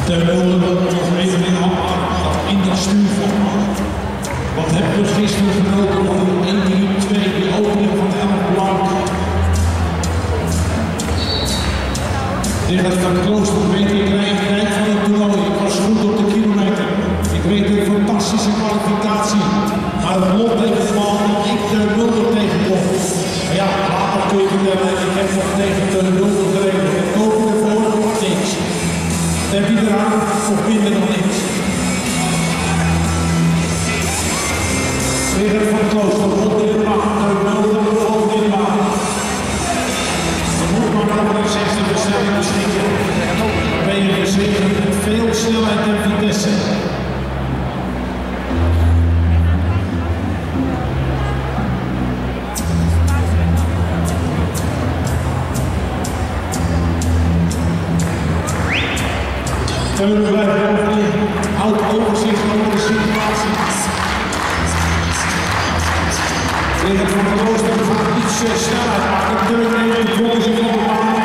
Ter wilde dat nog even in in dat stuurvak. Wat hebben we gisteren genoten van de 1-3-2, die opening van Elk Blank. Tegen het Klooster weet ik krijg van het toernooi. Ik was goed op de kilometer. Ik weet een fantastische kwalificatie. Maar het lot tegen de man dat ik de Mulder tegenkom. Maar ja, later kun je vertellen, ik heb nog tegen de Mulder gereden. Ik koop ervoor niks. Heb je eraan of minder dan niks? Richard van Klooster, rond in de baan, de Mulder rond in de baan. Dan moet maar over de 60 versnelling beschikken. Dan ben je gezeten met veel snelheid en vitesse. Teunen blijft overleven, houdt overzicht over de situatie. Richard van Klooster gaat iets sneller maken. Teunen heeft de voorzien op de baan.